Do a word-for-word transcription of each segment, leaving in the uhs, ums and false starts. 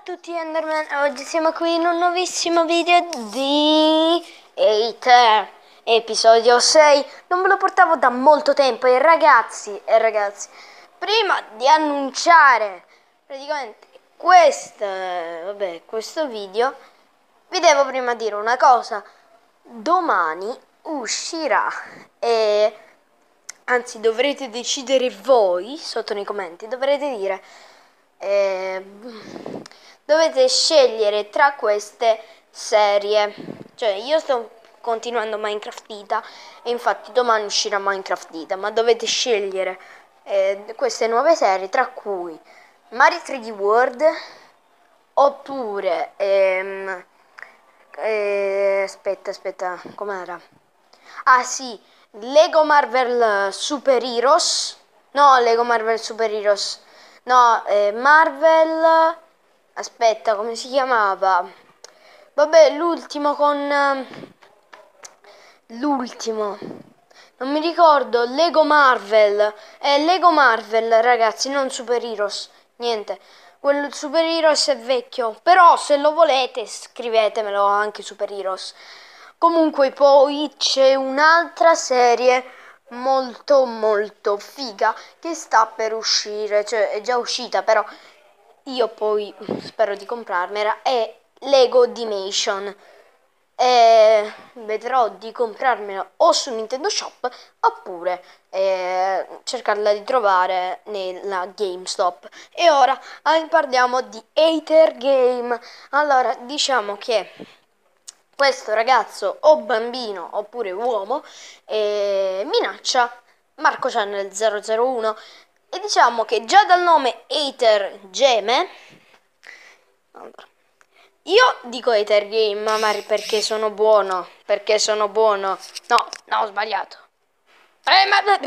tutti Enderman, oggi siamo qui in un nuovissimo video di Hater, episodio sei. Non ve lo portavo da molto tempo e ragazzi, e ragazzi, prima di annunciare praticamente questo, vabbè, questo video, vi devo prima dire una cosa. Domani uscirà e anzi dovrete decidere voi sotto nei commenti, dovrete dire eh, dovete scegliere tra queste serie. Cioè io sto continuando Minecraft Vita e infatti domani uscirà Minecraft Vita, ma dovete scegliere eh, queste nuove serie, tra cui Mario tre D World oppure ehm, eh, aspetta aspetta com'era? Ah sì, Lego Marvel Super Heroes. No, Lego Marvel Super Heroes. No, eh, Marvel. Aspetta, come si chiamava? Vabbè, l'ultimo con. eh, L'ultimo. Non mi ricordo. Lego Marvel. Eh, Lego Marvel, ragazzi, non Super Heroes. Niente. Quello Super Heroes è vecchio. Però se lo volete, scrivetemelo anche Super Heroes. Comunque poi c'è un'altra serie molto molto figa che sta per uscire, cioè è già uscita, però io poi spero di comprarmela, è Lego Dimension. E vedrò di comprarmela o su Nintendo Shop oppure eh, cercarla di trovare nella GameStop. E ora eh, parliamo di Hater Game. Allora, diciamo che questo ragazzo o bambino oppure uomo eh, minaccia Marco Channel zero zero uno e diciamo che già dal nome Hater Game, io dico Hater Game ma perché sono buono, perché sono buono, no, no ho sbagliato, eh, ma...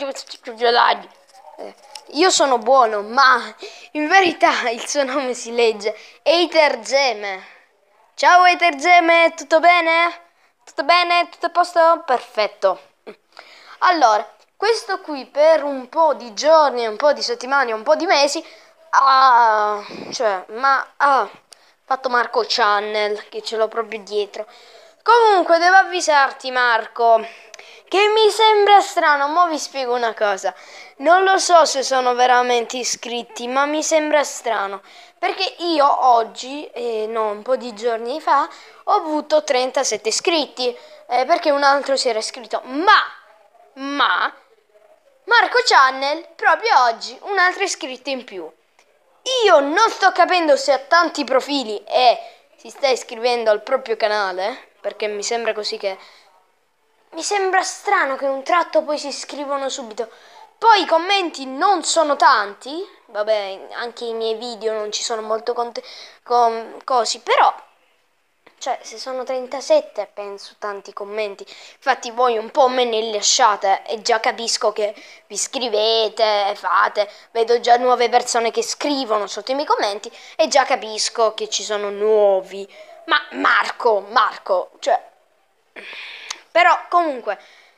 io sono buono, ma in verità il suo nome si legge Hater Game. Ciao Hater Geme, tutto bene? Tutto bene? Tutto a posto? Perfetto. Allora, questo qui per un po' di giorni, un po' di settimane, un po' di mesi ha, cioè, ma ha fatto Marco Channel, che ce l'ho proprio dietro. Comunque, devo avvisarti Marco, che mi sembra strano, mo vi spiego una cosa. Non lo so se sono veramente iscritti, ma mi sembra strano. Perché io oggi, eh, no, un po' di giorni fa, ho avuto trentasette iscritti. Eh, perché un altro si era iscritto. Ma, ma, Marco Channel, proprio oggi, un altro iscritto in più. Io non sto capendo se ha tanti profili e si sta iscrivendo al proprio canale, perché mi sembra così che... Mi sembra strano che un tratto poi si iscrivono subito. Poi i commenti non sono tanti, vabbè, anche i miei video non ci sono molto conte- com- cosi, però, cioè, se sono trentasette penso tanti commenti. Infatti voi un po' me ne lasciate e già capisco che vi iscrivete, fate, vedo già nuove persone che scrivono sotto i miei commenti e già capisco che ci sono nuovi. Ma Marco, Marco, cioè... Però comunque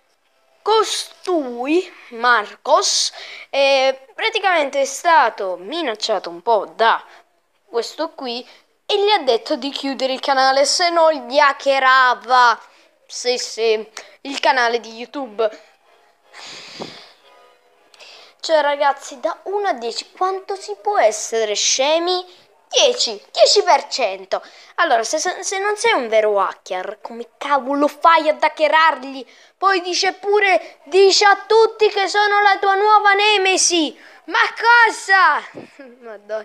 costui, Marcos, eh, praticamente è stato minacciato un po' da questo qui e gli ha detto di chiudere il canale se non gli hackerava, sì sì, il canale di YouTube. Cioè ragazzi, da uno a dieci quanto si può essere scemi? dieci, dieci per cento. Allora, se, se non sei un vero hacker, come cavolo fai ad hackerarli? Poi dice pure, dice a tutti che sono la tua nuova nemesi. Ma cosa? Madonna.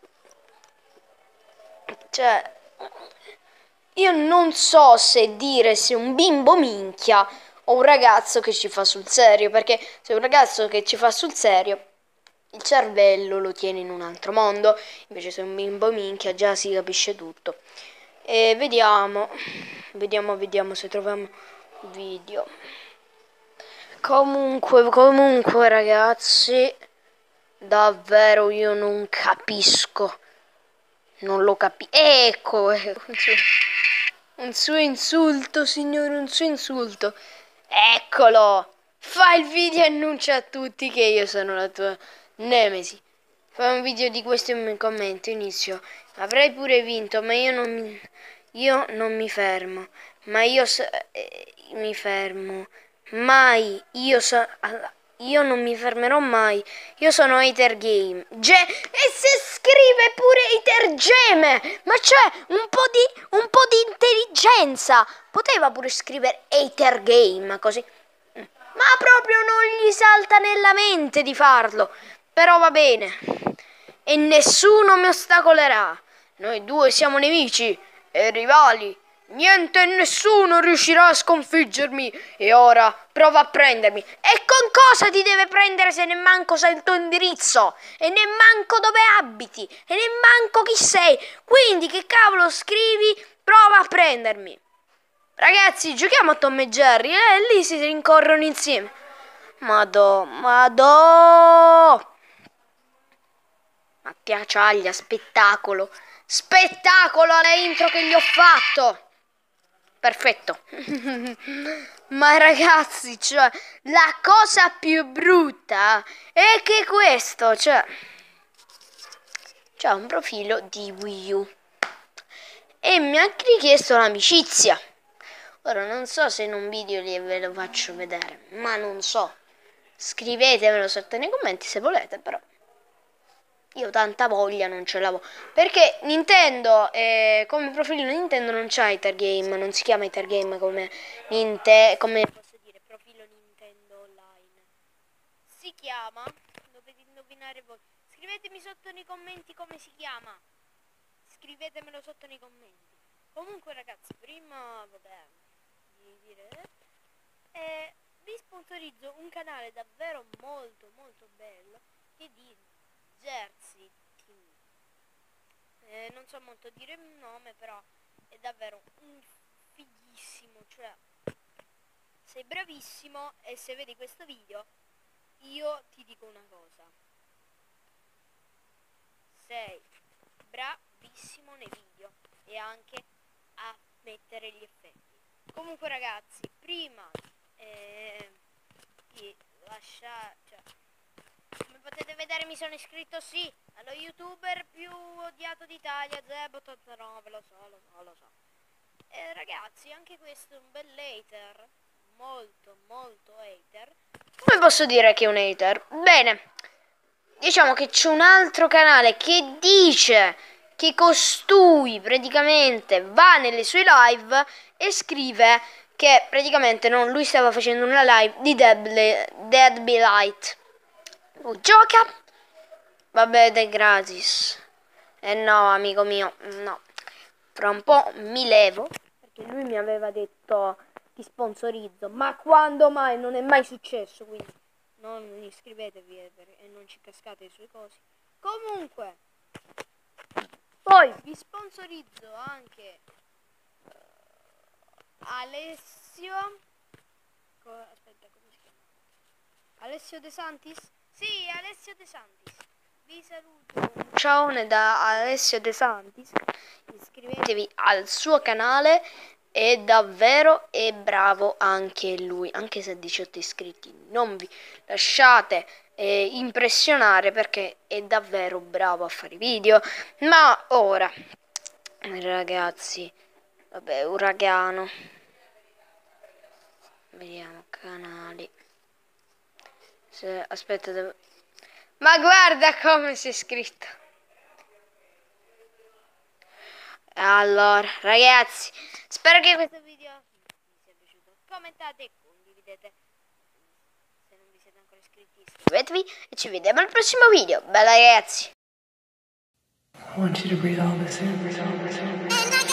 Cioè, io non so se dire se un bimbo minchia o un ragazzo che ci fa sul serio, perché se un ragazzo che ci fa sul serio, il cervello lo tiene in un altro mondo, invece se un bimbo minchia già si capisce tutto. E vediamo, vediamo, vediamo se troviamo video. Comunque, comunque ragazzi, davvero io non capisco, non lo capisco. Ecco, ecco un, suo, un suo insulto, signore, un suo insulto. Eccolo, fa il video e annuncia a tutti che io sono la tua nemesi. fai un video di questo in commento, inizio. Avrei pure vinto, ma io non mi, io non mi fermo. Ma io so, eh, mi fermo. Mai. Io so, io non mi fermerò mai. Io sono Hater Game. Ge e se scrive pure Hater Geme! Ma c'è un po' di un po' di intelligenza. Poteva pure scrivere Hater Game così. Ma proprio non gli salta nella mente di farlo. Però va bene. E nessuno mi ostacolerà. Noi due siamo nemici e rivali. Niente e nessuno riuscirà a sconfiggermi. E ora prova a prendermi. E con cosa ti deve prendere se ne manco sai il tuo indirizzo? E ne manco dove abiti? E ne manco chi sei? Quindi che cavolo scrivi? Prova a prendermi. Ragazzi, giochiamo a Tom e Jerry. E lì si rincorrono insieme. Madò, madò. Mattia Ciaglia, spettacolo. Spettacolo alla intro che gli ho fatto. Perfetto. Ma ragazzi, cioè, la cosa più brutta è che questo, cioè, c'ha un profilo di Wii U e mi ha richiesto l'amicizia. Ora non so se in un video ve lo faccio vedere, ma non so. Scrivetemelo sotto nei commenti se volete, però io tanta voglia non ce l'avevo. Perché Nintendo, eh, come profilo Nintendo non c'ha Hater Game, non si chiama Hater Game come Nintendo, come posso dire, profilo Nintendo Online. Si chiama, dovete indovinare voi. Scrivetemi sotto nei commenti come si chiama. Scrivetemelo sotto nei commenti. Comunque ragazzi, prima, vabbè, di dire, eh, vi sponsorizzo un canale davvero molto molto bello che di Jersey Team. Eh, non so molto dire il nome, però è davvero un fighissimo, cioè sei bravissimo e se vedi questo video io ti dico una cosa. Sei bravissimo nei video e anche a mettere gli effetti. Comunque ragazzi, prima eh, di lasciare, cioè, come potete vedere mi sono iscritto sì allo youtuber più odiato d'Italia, Zeb ottantanove, lo so, lo so, lo so. E ragazzi, anche questo è un bel hater, molto molto hater. Come posso dire che è un hater? Bene, diciamo che c'è un altro canale che dice che costui praticamente va nelle sue live e scrive che praticamente non, lui stava facendo una live di Dead by Light. Lui gioca, vabbè, ed è gratis. E eh no, amico mio, no. Fra un po' mi levo, perché lui mi aveva detto ti sponsorizzo, ma quando mai? Non è mai successo, quindi non iscrivetevi e non ci cascate le sue cose. Comunque, poi vi sponsorizzo anche uh, Alessio. Co aspetta, come si chiama? Alessio De Santis? Sì, Alessio De Santis. Vi saluto. Un ciao da Alessio De Santis. Iscrivetevi al suo canale. È davvero è bravo anche lui, anche se ha diciotto iscritti. Non vi lasciate eh, impressionare perché è davvero bravo a fare video. Ma ora, ragazzi, vabbè, uragano. Vediamo canali. Se, aspetta, devo... ma guarda come si è iscritto. Allora, ragazzi, spero che questo video vi sia piaciuto. Commentate e condividete. Se non vi siete ancora iscritti, iscrivetevi e ci vediamo al prossimo video. Bella ragazzi. I want you to breathe all this in, breathe all this in.